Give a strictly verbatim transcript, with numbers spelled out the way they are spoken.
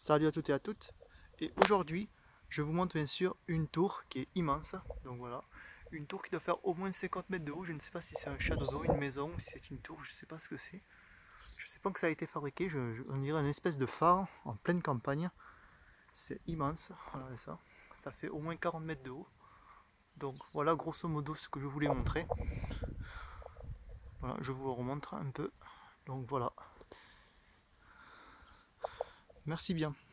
Salut à toutes et à toutes. Et aujourd'hui, je vous montre bien sûr une tour qui est immense. Donc voilà, une tour qui doit faire au moins cinquante mètres de haut. Je ne sais pas si c'est un château d'eau, une maison, ou si c'est une tour, je ne sais pas ce que c'est. Je ne sais pas que ça a été fabriqué, je, je, on dirait une espèce de phare en pleine campagne. C'est immense, voilà ça. Ça fait au moins quarante mètres de haut. Donc voilà grosso modo ce que je voulais montrer. Voilà, je vous remontre un peu. Donc voilà. Merci bien.